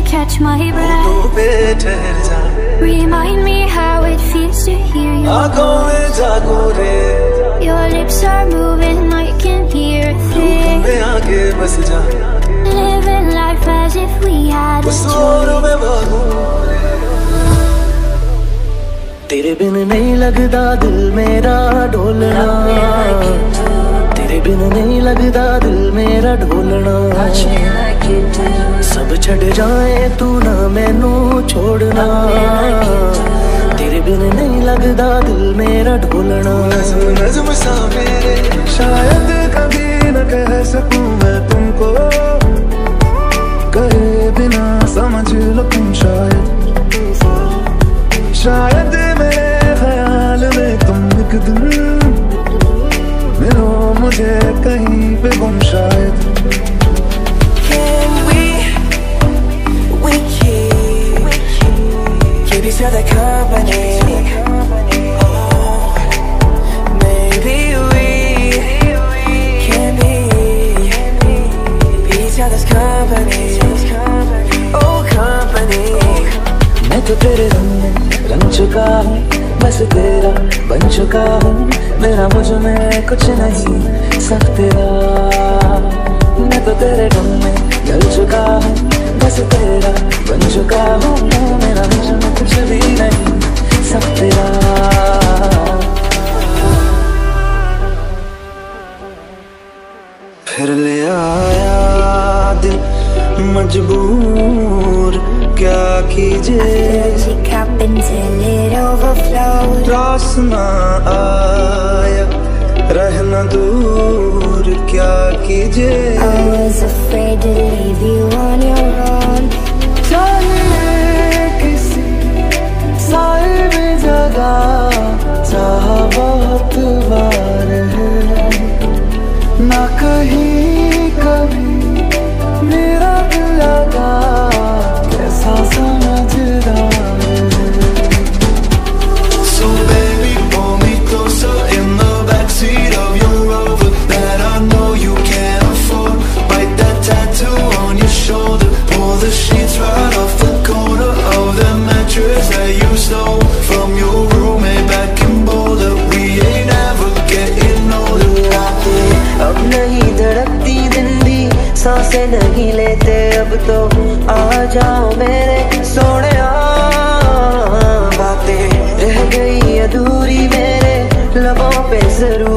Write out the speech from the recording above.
catch my breath. Remind me how it feels to hear you. Your lips are moving, I can hear a thing. Living life as if we had a choice. तेरे बिन नहीं लगदा दिल मेरा ढोलना, तेरे बिन नहीं लगदा दिल मेरा ढोलना। सब छड़ जाए तू ना मैनू छोड़ना, तेरे बिन नहीं लगदा दिल मेरा ढोलना। शायद कभी न कह सकूं मैं तुमको, कहे बिना समझ लो तुम शायद मेरे ख्याल में तुम एक दिन मिलो मुझे कहीं पे गुम शायद। Can we keep each other company? Oh, maybe we can be each other's company. Oh, company. मैं तो तेरे रंग में रंग चुका हूँ, बस तेरा बन चुका हूँ। मेरा मुझ में कुछ नहीं सब तेरा, मैं तो तेरे रंग में ढल चुका हूँ, बस तेरा बन चुका हूँ। मेरा मुझ में कुछ भी नहीं सब तेरा। फिर ले आया दिल मजबूर, क्या कीजिए रास ना आया रहना दूर, क्या कीजिए। I was afraid to leave you on your own. चले किसी साहिब जगह चाहा बहुत बार है, ना कहीं कभी मेरा दिल लगा कैसा समझदार है। So baby, pull me closer in the backseat of your Rover that I know you can't afford. Bite that tattoo on your shoulder, pull the sheets right off the corner of the mattress that you stole from your roommate back in Boulder. We ain't ever getting older. अब नहीं धड़कती दिन दी सांसें नहीं लेते अब तो आ जाओ मेरे सोनिया। बातें रह गई अधूरी मेरे लबों पे जरूर